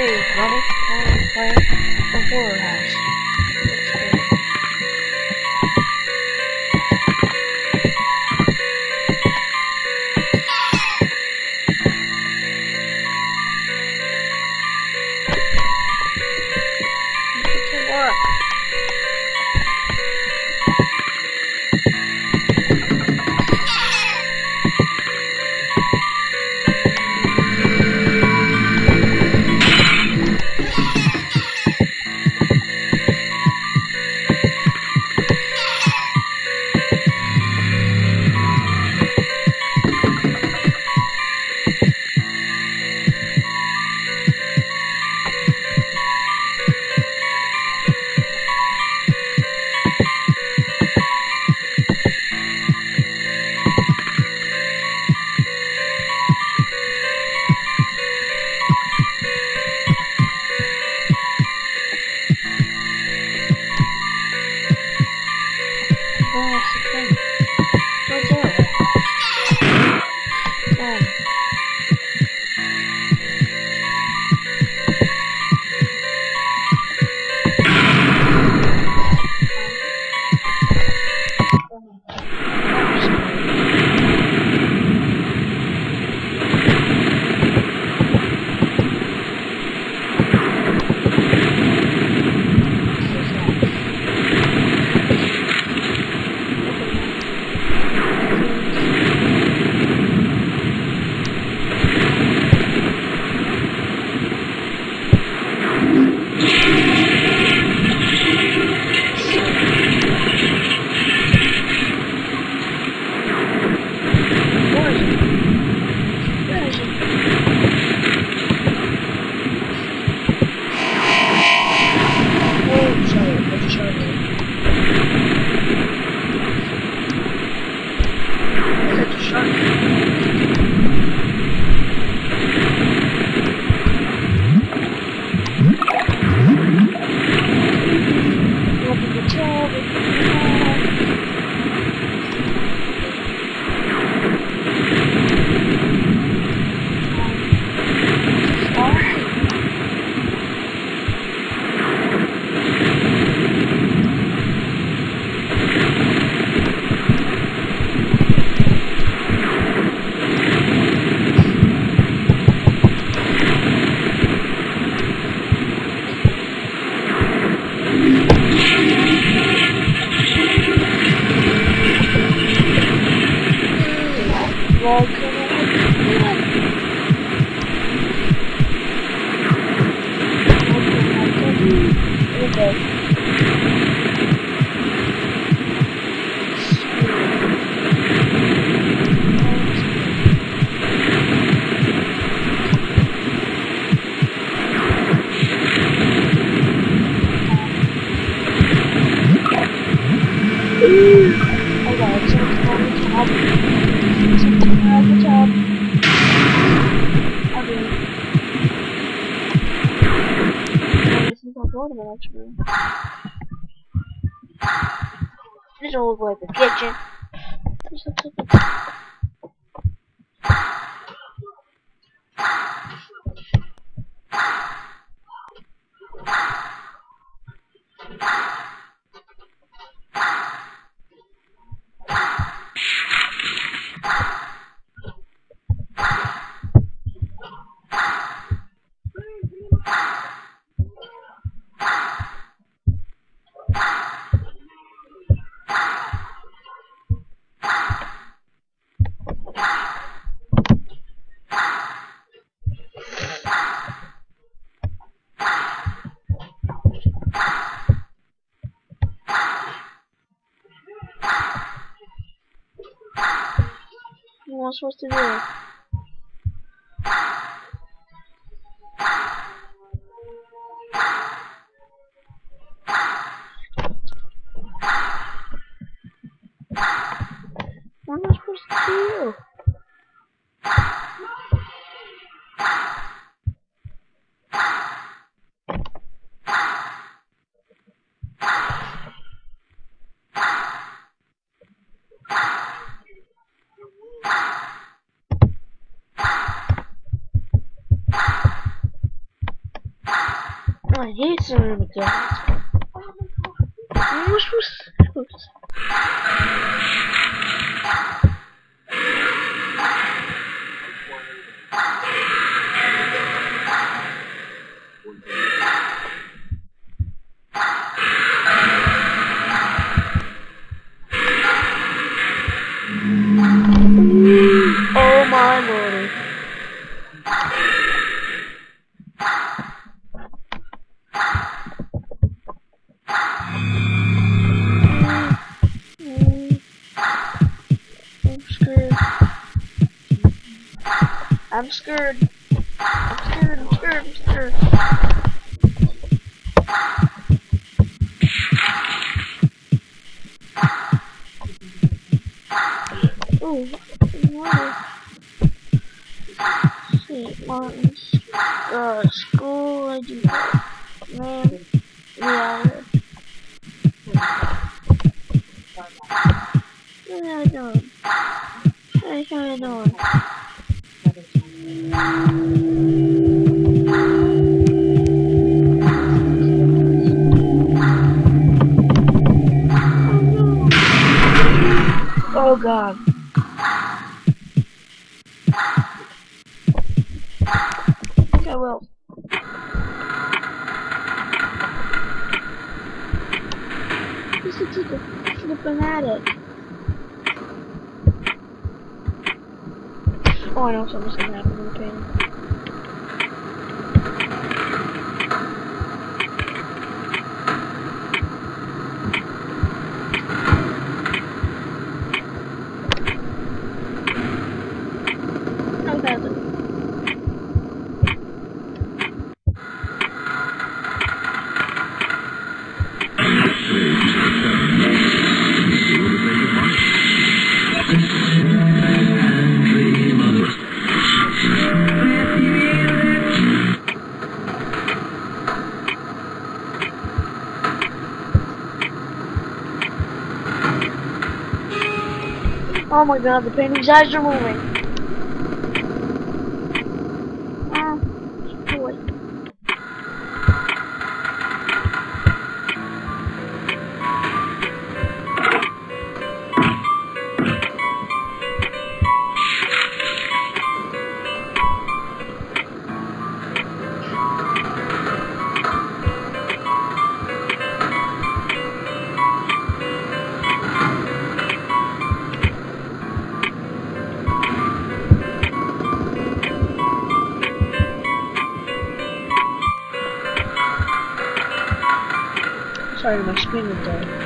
Hey, level 4 player for Horror House. This will look like a kitchen. This looks like a what am I supposed to do? What am I supposed to do? I hate some McDonald's. Oh my lordy. I'm scared. I'm scared. Oh, water. St. Martin's school. I do that. Man, yeah. What am I doing? What am I doing? Oh God. I think I will. This is a fanatic. Oh, I know something's gonna happen in the painting. Oh my God, the painting's eyes are moving. Boy. Sorry, my screen is dead.